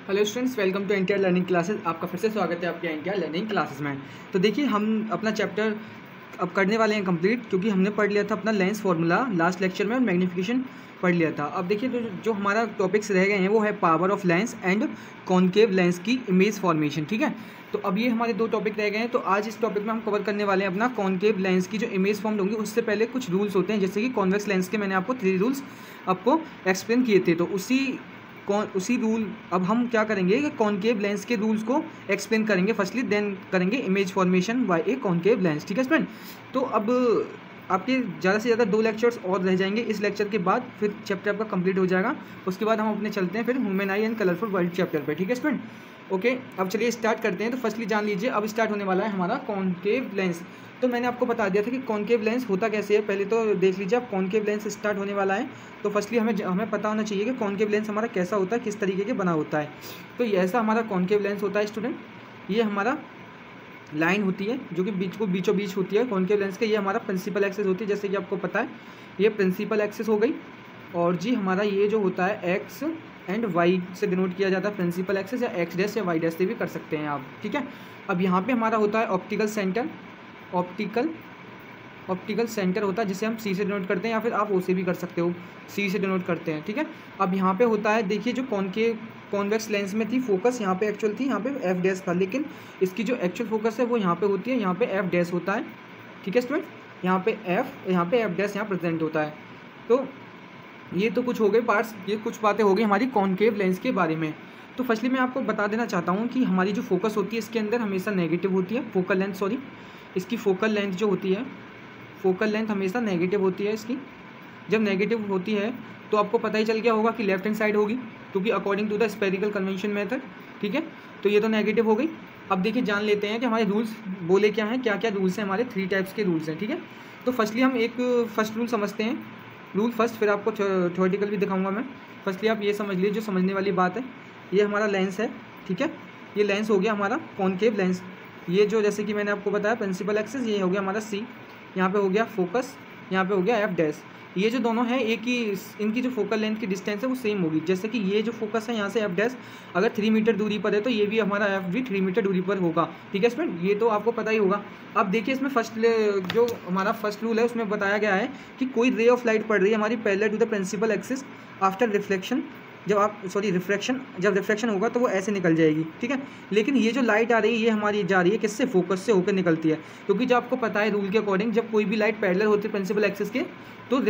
Hello students, welcome to NTR learning classes. आपका फिर से स्वागत है आपके एनटीआर लर्निंग क्लासेस में। तो देखिए, हम अपना चैप्टर अब करने वाले हैं कंप्लीट, क्योंकि हमने पढ़ लिया था अपना लेंस फार्मूला लास्ट लेक्चर में और मैग्नीफिकेशन पढ़ लिया था। अब देखिए, तो जो हमारा टॉपिक्स रह गए हैं वो है power of lens and concave lens की इमेज फॉर्मेशन। ठीक है, तो अब ये हमारे दो टॉपिक रह गए हैं। तो आज इस टॉपिक में हम कवर करने वाले हैं अपना कॉनकेव लेंस की जो इमेज फॉर्म होंगी। उससे पहले कुछ रूल्स होते हैं, जैसे कि कॉन्वेक्स लेंस के मैंने आपको 3 रूल्स आपको एक्सप्लेन किए थे। तो उसी रूल अब हम क्या करेंगे कि कॉनकेव लेंस के रूल्स को एक्सप्लेन करेंगे फर्स्टली, देन करेंगे image formation by a concave lens. ठीक है स्टूडेंट, तो अब आपके ज़्यादा से ज़्यादा 2 लेक्चर्स और रह जाएंगे। इस लेक्चर के बाद फिर चैप्टर आपका कंप्लीट हो जाएगा। उसके बाद हम अपने चलते हैं फिर human eye and colourful world chapter पे। ठीक है स्टूडेंट, ओके। अब चलिए स्टार्ट करते हैं। तो फर्स्टली जान लीजिए, अब स्टार्ट होने वाला है हमारा कॉनकेव लेंस। तो मैंने आपको बता दिया था कि कॉनकेव लेंस होता कैसे है। पहले तो देख लीजिए, अब कॉनकेव लेंस स्टार्ट होने वाला है। तो फर्स्टली हमें पता होना चाहिए कि कॉनकेव लेंस हमारा कैसा होता है, किस तरीके के बना होता है। तो ये ऐसा हमारा कॉनकेव लेंस होता है स्टूडेंट। ये हमारा लाइन होती है जो कि बीचों बीच होती है कॉनकेव लेंस के। ये हमारा प्रिंसिपल एक्सिस होती है, जैसे कि आपको पता है ये प्रिंसिपल एक्सिस हो गई। और जी हमारा ये जो होता है एक्स एंड वाई से डिनोट किया जाता है प्रिंसिपल एक्सिस, या एक्स डैश या वाई डैश से भी कर सकते हैं आप। ठीक है, अब यहाँ पे हमारा होता है ऑप्टिकल सेंटर होता है, जिसे हम सी से डिनोट करते हैं, या फिर आप ओ से भी कर सकते हो, सी से डिनोट करते हैं। ठीक है, अब यहाँ पे होता है, देखिए जो कॉन्वेक्स लेंस में थी फोकस यहाँ पे एक्चुअल थी, यहाँ पे एफ डैश था, लेकिन इसकी जो एक्चुअल फोकस है वो यहाँ पे होती है, यहाँ पे एफ डैश होता है। ठीक है स्टूडेंट, यहाँ पे एफ डैश यहाँ प्रेजेंट होता है। तो ये तो कुछ हो गए पार्ट्स, ये कुछ बातें हो गई हमारी कॉनकेव लेंस के बारे में। तो फर्स्टली मैं आपको बता देना चाहता हूँ कि हमारी जो फोकस होती है इसके अंदर हमेशा नेगेटिव होती है। फोकल लेंथ, सॉरी, इसकी फोकल लेंथ जो होती है, फोकल लेंथ हमेशा नेगेटिव होती है इसकी। जब नेगेटिव होती है तो आपको पता ही चल गया होगा कि लेफ्ट हैंड साइड होगी, क्योंकि according to the spherical convention method. ठीक है, तो ये तो नेगेटिव हो गई। अब देखिए, जान लेते हैं कि हमारे रूल्स बोले क्या हैं, क्या क्या रूल्स हैं हमारे। 3 टाइप्स के रूल्स हैं। ठीक है, तो फर्स्टली हम एक फर्स्ट रूल समझते हैं, रूल फर्स्ट, फिर आपको थ्योरेटिकल भी दिखाऊंगा मैं। फर्स्टली आप ये समझ लीजिए, जो समझने वाली बात है, ये हमारा लेंस है। ठीक है, ये लेंस हो गया हमारा कॉनकेव लेंस। ये जो जैसे कि मैंने आपको बताया प्रिंसिपल एक्सिस, ये हो गया हमारा सी, यहाँ पे हो गया फोकस, यहाँ पे हो गया एफ डैश। ये जो दोनों हैं एक ही, इनकी जो फोकल लेंथ की डिस्टेंस है वो सेम होगी। जैसे कि ये जो फोकस है यहाँ से एफ डैश अगर 3 मीटर दूरी पर है, तो ये भी हमारा एफ भी 3 मीटर दूरी पर होगा। ठीक है स्टूडेंट, ये तो आपको पता ही होगा। अब देखिए, इसमें जो हमारा फर्स्ट रूल है उसमें बताया गया है कि कोई रे ऑफ लाइट पड़ रही है हमारी parallel to the principal axis after reflection, refraction, जब रिफ्रैक्शन होगा तो वो ऐसे निकल जाएगी। ठीक है, लेकिन ये जो लाइट आ रही है ये हमारी जा रही है किससे, फोकस से होकर निकलती है। क्योंकि जब आपको पता है रूल के अकॉर्डिंग, जब कोई भी लाइट पैरेलल होती है प्रिंसिपल एक्सिस के, तो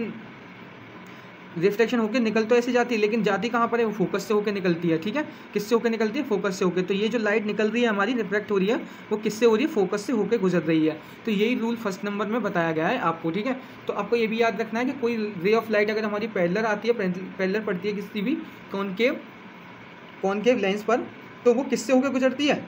रिफ्लेक्शन होकर निकल तो ऐसे जाती है, लेकिन जाती कहाँ पर है, वो फोकस से होकर निकलती है। ठीक है, किससे होकर निकलती है, फोकस से होकर। तो ये जो लाइट निकल रही है हमारी, रिफ्लेक्ट हो रही है, वो किससे हो रही है, फोकस से होकर गुजर रही है। तो यही रूल फर्स्ट नंबर में बताया गया है आपको। ठीक है, तो आपको ये भी याद रखना है कि कोई रे ऑफ लाइट अगर हमारी पैरेलल आती है, पैरेलल पड़ती है किसी भी कॉनकेव लेंस पर, तो वो किससे होकर गुजरती है,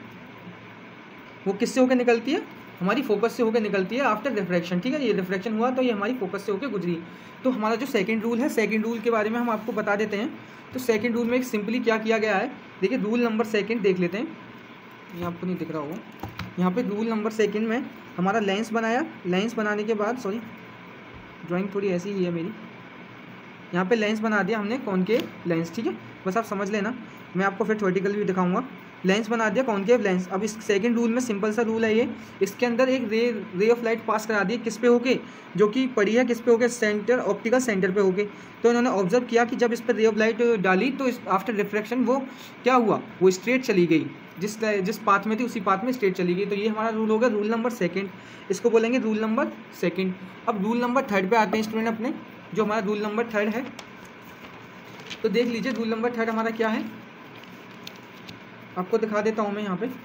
वो किससे होकर निकलती है, हमारी फोकस से होकर निकलती है आफ्टर रिफ्रैक्शन। ठीक है, ये रिफ्रैक्शन हुआ तो ये हमारी फोकस से होकर गुजरी। तो हमारा जो सेकंड रूल है, सेकंड रूल के बारे में हम आपको बता देते हैं। तो सेकंड रूल में एक सिंपली क्या किया गया है, देखिए रूल नंबर सेकंड देख लेते हैं। ये आपको नहीं दिख रहा होगा, यहाँ पे रूल नंबर सेकंड में हमारा लेंस बनाया। लेंस बनाने के बाद, सॉरी ड्राइंग थोड़ी ऐसी ही है मेरी, यहाँ पे लेंस बना दिया हमने कॉनकेव लेंस। ठीक है, बस आप समझ लेना, मैं आपको फिर थ्योरेटिकल भी दिखाऊंगा। लेंस बना दिया कॉनकेव लेंस। अब इस सेकंड रूल में सिंपल सा रूल है ये, इसके अंदर एक रे ऑफ लाइट पास करा दी किस पे होके, जो कि पड़ी है किस पे होके, सेंटर, ऑप्टिकल सेंटर पे होके। तो इन्होंने ऑब्जर्व किया कि जब इस पर रे ऑफ लाइट डाली तो इस आफ्टर रिफ्रैक्शन वो क्या हुआ, वो स्ट्रेट चली गई, जिस पाथ में थी उसी पाथ में स्ट्रेट चली गई। तो ये हमारा रूल होगा रूल नंबर सेकेंड, इसको बोलेंगे रूल नंबर सेकेंड। अब रूल नंबर थर्ड पे आते हैं स्टूडेंट अपने, जो हमारा रूल नंबर थर्ड है। तो देख लीजिए रूल नंबर थर्ड हमारा क्या है, आपको दिखा देता हूँ मैं यहाँ पे।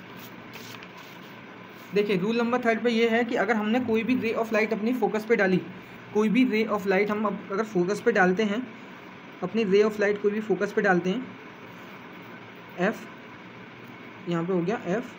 देखिए रूल नंबर थर्ड पे ये है कि अगर हमने कोई भी रे ऑफ लाइट अपनी फोकस पे डाली, कोई भी रे ऑफ लाइट हम अगर फोकस पे डालते हैं, अपनी रे ऑफ लाइट कोई भी फोकस पे डालते हैं, एफ, यहाँ पे हो गया एफ।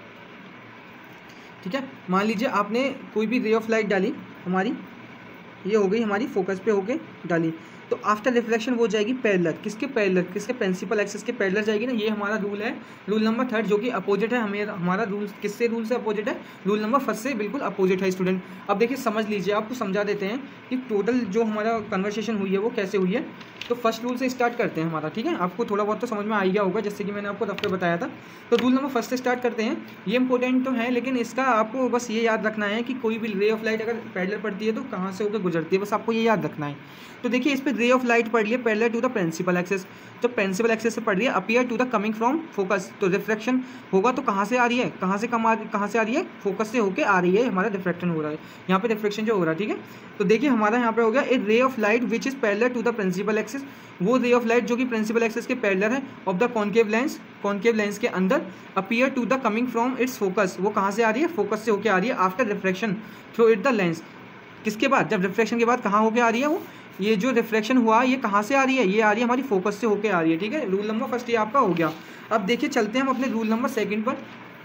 ठीक है, मान लीजिए आपने कोई भी रे ऑफ लाइट डाली हमारी, ये हो गई हमारी फोकस पे होके डाली। तो तो आफ्टर रिफ्लेक्शन वो जाएगी पैरेलल, किसके पैरेलल, किसके प्रिंसिपल एक्सिस के पैरेलल जाएगी ना। ये हमारा रूल है, रूल नंबर 3 जो कि अपोजिट है। हमें हमारा रूल किससे रूल से अपोजिट है, रूल नंबर 1 से बिल्कुल अपोजिट है स्टूडेंट। अब देखिए समझ लीजिए, आपको समझा देते हैं कि टोटल जो हमारा कन्वर्सेशन हुई है वो कैसे हुई है। तो फर्स्ट रूल से स्टार्ट करते हैं हमारा, ठीक है। आपको थोड़ा बहुत तो समझ में आ गया होगा, जैसे कि मैंने आपको रफ पे बताया था। तो रूल नंबर 1 से स्टार्ट करते हैं। ये इंपॉर्टेंट तो है, लेकिन इसका आपको बस ये याद रखना है कि कोई भी रे ऑफ लाइट अगर पैरेलल पड़ती है तो कहाँ से होकर गुजरती है, बस आपको ये याद रखना है। तो देखिए इस पर रे ऑफ लाइट पड़ रही है parallel to the principal axis. जब प्रिंसिपल एक्सिस से पड़ रही है appear to the coming from focus, तो रिफ्लेक्शन होगा तो कहाँ से आ रही है, कहाँ से कहाँ से आ रही है, फोकस से होकर आ रही है, हमारा रिफ्लेक्शन हो रहा है यहाँ पे, रिफ्लेक्शन जो हो रहा है, ठीक है। तो देखिए हमारा यहाँ पे हो गया a ray of light which is parallel to the principal axis, वो रे ऑफ लाइट जो कि प्रिंसिपल एक्सिस के पैरेलल है ऑफ द कॉन्केव लेंस के अंदर, appear to the coming from its focus, वो कहाँ से आ रही है, फोकस से होकर आ रही है, after reflection through it the lens. किसके बाद, जब रिफ्लेक्शन के बाद कहाँ होकर आ रही है वो, ये जो रिफ्लेक्शन हुआ ये कहाँ से आ रही है, ये आ रही है हमारी फोकस से होकर आ रही है, ठीक है। रूल नंबर 1 ये आपका हो गया। अब देखिए चलते हैं हम अपने रूल नंबर 2 पर।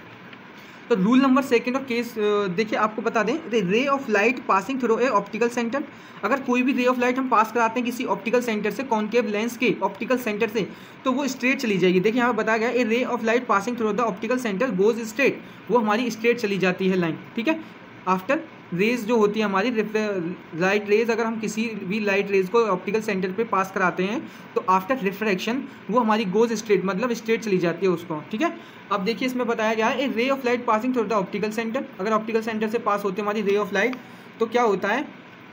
तो रूल नंबर 2 और केस देखिए आपको बता दें, ray of light passing through a optical centre, अगर कोई भी रे ऑफ लाइट हम पास कराते हैं किसी ऑप्टिकल सेंटर से, कॉन्केव लेंस के ऑप्टिकल सेंटर से, तो वो स्ट्रेट चली जाएगी। देखिए यहाँ पर बताया गया a ray of light passing through the optical centre goes straight, वो हमारी स्ट्रेट चली जाती है लाइन, ठीक है। आफ्टर रेज जो होती है हमारी लाइट रेज, अगर हम किसी भी लाइट रेज को ऑप्टिकल सेंटर पे पास कराते हैं तो आफ्टर रिफ्रैक्शन वो हमारी गोज स्ट्रेट, मतलब स्ट्रेट चली जाती है उसको, ठीक है। अब देखिए इसमें बताया गया है a ray of light passing through the optical centre, अगर ऑप्टिकल सेंटर से पास होती है हमारी रे ऑफ लाइट तो क्या होता है,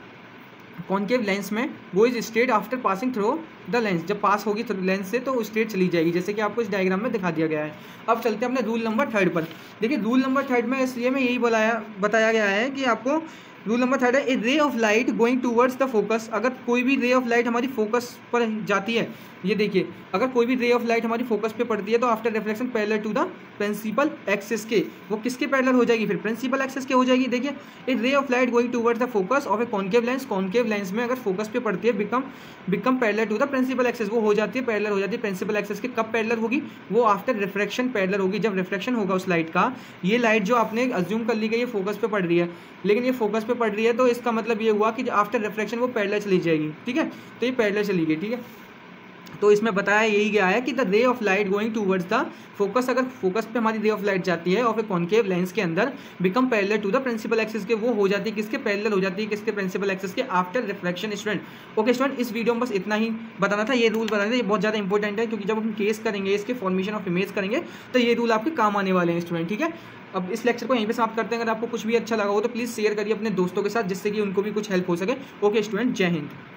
कॉन्केव लेंस में वो is straight after passing through the lens, जब पास होगी लेंस से तो स्ट्रेट चली जाएगी, जैसे कि आपको इस डायग्राम में दिखा दिया गया है। अब चलते हैं अपने रूल नंबर 3 पर। देखिए रूल नंबर 3 में इसलिए में यही बताया गया है कि आपको रूल नंबर 3 है a ray of light going towards the focus, अगर कोई भी रे ऑफ लाइट हमारी फोकस पर जाती है, ये देखिए अगर कोई भी रे ऑफ लाइट हमारी फोकस पे पड़ती है तो after reflection parallel to the principal axis के, वो किसके पैरेलल हो जाएगी, फिर प्रिंसिपल एक्सिस के हो जाएगी। देखिए a ray of light going towards the focus of a concave lens, concave lens में अगर फोकस पे पड़ती है become parallel to the principal axis, वो हो जाती है पैरेलल हो जाती है प्रिंसिपल एक्सिस के। कब पैरेलल होगी, वो आफ्टर रिफ्रैक्शन पैरेलल होगी, जब रिफ्लेक्शन होगा उस लाइट का। ये लाइट जो आपने अज्यूम कर ली गई ये फोकस पे पड़ रही है, लेकिन ये फोकस पे पड़ रही है तो इसका मतलब ये हुआ कि आफ्टर रिफ्लेक्शन वो पैरेलल चली जाएगी, ठीक है। तो ये पैरेलल चली गई, ठीक है। तो इसमें बताया यही गया है कि the ray of light going towards the focus, अगर फोकस पे हमारी रे ऑफ लाइट जाती है और फिर कॉन्केव लेंस के अंदर become parallel to the principal axis के, वो हो जाती है किसके पैरेलल हो जाती है, किसके प्रिंसिपल एक्सिस के, after reflection. Student okay student, इस वीडियो में बस इतना ही बताना था, ये रूल बताना था, ये बहुत ज़्यादा इंपॉर्टेंट है क्योंकि जब हम केस करेंगे इसके फॉर्मेशन ऑफ इमेज करेंगे तो ये रूल आपके काम आने वाले हैं स्टूडेंट, ठीक है। अब इस लेक्चर को यहीं पे समाप्त करते हैं। अगर आपको कुछ भी अच्छा लगा हो तो प्लीज़ शेयर करिए अपने दोस्तों के साथ, जिससे कि उनको भी कुछ हेल्प हो सके। ओके स्टूडेंट, जय हिंद।